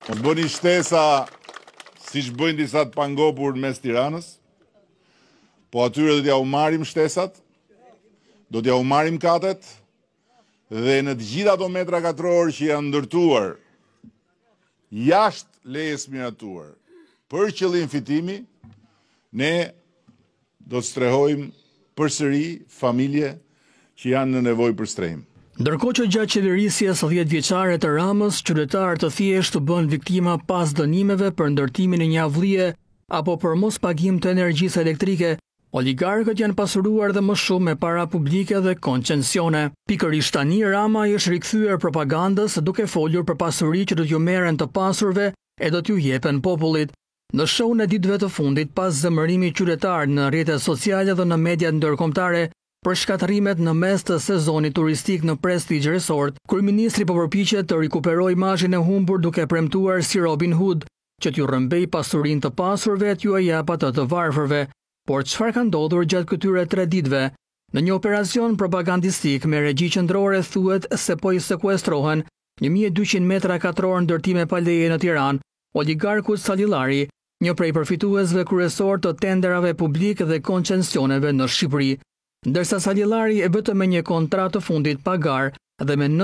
Bëni shtesa siç bëjnë disa të pangopur mes Tiranës, po atyre do t'ja u marrim shtesat, do t'ja u marrim katet, dhe në të gjitha ato metra katror që janë ndërtuar jashtë lejes miratuar për qëllim fitimi, ne do të strehojmë përsëri familje që janë në nevojë për strehim. Ndërkohë që gjatë qeverisjes 10 vjeçare të Ramës, qytetarë të thjeshtë bën viktima pas dënimeve për ndërtimin e një avllie apo për mos pagim të energjisë elektrike, oligarkët janë pasuruar dhe më shumë me para publike dhe koncencione. Pikërisht tani Rama i është rikthyer propagandës duke folur për pasuri që do t'ju merren të pasurve e do t'ju jepen popullit. Në show-n e ditëve të fundit, pas zemërimit qytetar në rrjetet sociale dhe në mediat ndërkombëtare për shkaterrimet në mes të sezonit turistik në Prestige Resort, kryeministri po përpiqet të rikuperojë imazhin e humbur duke premtuar si Robin Hood që t'ju rrëmbej pasurinë të pasurve e t'ju jap atë të varfërve. Por çfarë ka ndodhur gjatë këtyre 3 ditëve? Në një operacion propagandistik me regji qendrore thuhet se po i sekuestrohen 1200 metra katror ndërtime pa leje në Tiranë, oligarku Salillari, një prej përfituesve kryesor të tenderave publik dhe koncensioneve në Shqipëri. Ndërsa Salillari e bëtë me një kontratë të fundit pagar dhe me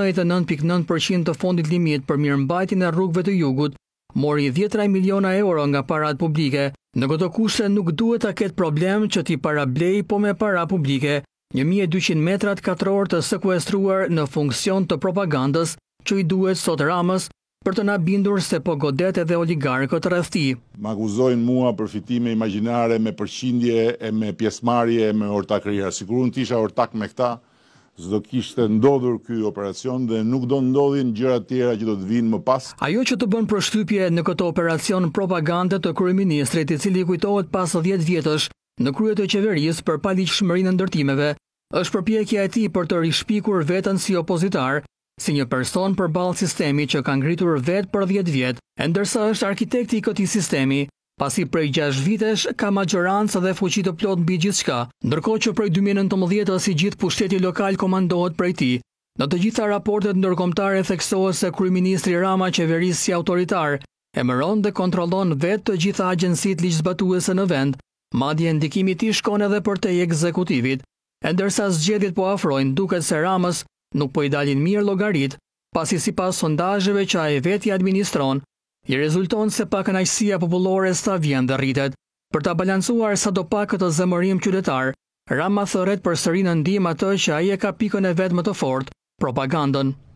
99.9% të fondit limit për mirëmbajtjen e rrugëve të jugut, mori 10 miliona euro nga parat publike. Në këto kushte nuk duhet ta ketë problem që t'i parablej po me para publike 1200 metrat katror të sekuestruar në funksion të propagandës që i duhet sot Ramës për të na bindur se po godet edhe oligarkët rreth tij. Më akuzojnë mua për fitime imagjinare me përqindje e me pjesëmarrje me ortakëria. Sikur unë tisha ortak me këta, s'do kishte ndodhur ky operacion dhe nuk do ndodhin gjëra të tjera që do të vinë më pas. Ajo që të bën përshtypje në këtë operacion propagande të kryeministrit, i cili kujtohet pas 10 vjetësh në krye të qeverisë për paligjshmërinë e ndërtimeve, është përpjekja e tij për të rishpikur veten si opozitar, si një person përballë sistemit që ka ngritur vetë për 10 vjet, e ndërsa është arkitekti i këtij sistemi, pasi prej 6 vitesh ka majorancë dhe fuqi të plot mbi gjithçka, ndërkohë që prej 2019 i gjithë pushteti lokal komandohet prej tij. Në të gjitha raportet ndërkombëtare theksohet se kryeministri Rama qeverisë si autoritar emëron dhe kontrollon vetë të gjitha agjencitë ligjzbatuese në vend, madje ndikimi i tij shkon edhe përtej ekzekutivit, e ndërsa zgjedhjet po afrojnë, duket se Ramës nuk po i dalin mirë llogarit, pasi sipas sondazheve që ai vetë i administron, i rezulton se pa kënaqësia popullore sa vjen dhe rritet. Për ta balancuar sadopak këtë zemërim qytetar, Rama thërret përsëri në ndihmë atë që ai e ka pikën e vet më të fortë, propagandën.